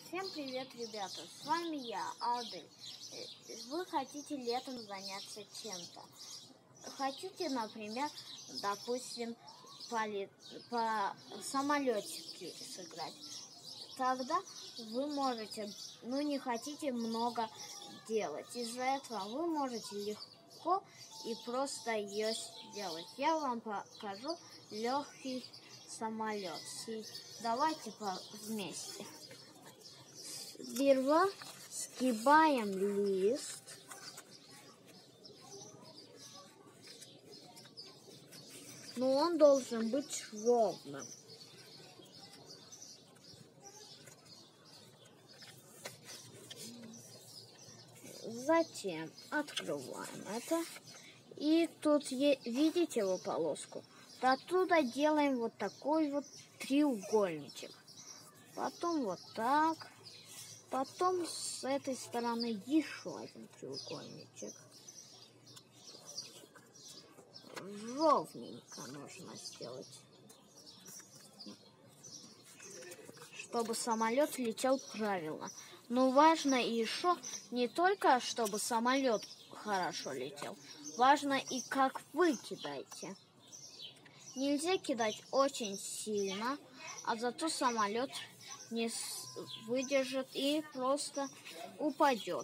Всем привет, ребята! С вами я, Адель. Вы хотите летом заняться чем-то. Хотите, например, допустим, по самолетике сыграть. Тогда вы можете, не хотите много делать. Из-за этого вы можете легко и просто ее сделать. Я вам покажу легкий самолет. Давайте вместе. Сперва сгибаем лист. Но он должен быть ровным. Затем открываем это. И тут видите его полоску? Оттуда делаем вот такой вот треугольничек. Потом вот так. Потом с этой стороны еще один треугольничек. Ровненько нужно сделать, чтобы самолет летел правильно. Но важно еще не только, чтобы самолет хорошо летел. Важно и как вы кидаете. Нельзя кидать очень сильно, а зато самолет не выдержит и просто упадет.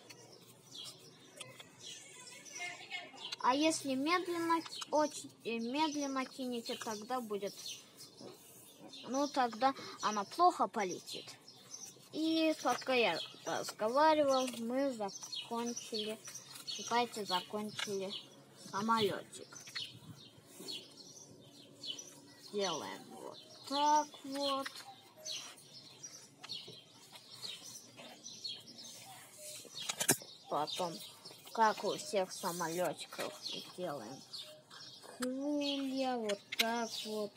А если очень медленно кинете, тогда будет, тогда она плохо полетит. И пока я разговаривал, мы закончили самолетик. Делаем вот так вот. Потом, как у всех самолетиков, делаем крылья, вот так вот.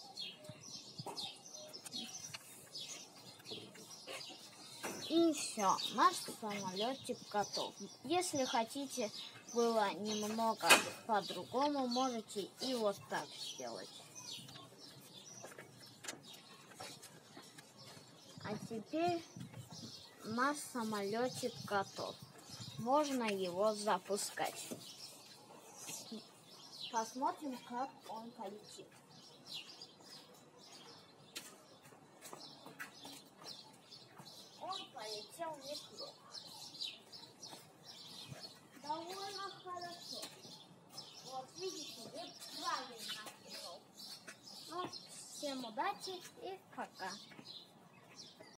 И все, наш самолетик готов. Если хотите было немного по-другому, можете и вот так сделать. А теперь наш самолетик готов. Можно его запускать. Посмотрим, как он полетит. Он полетел неплохо. Довольно хорошо. Вот видите, и правильно. Всем удачи и пока.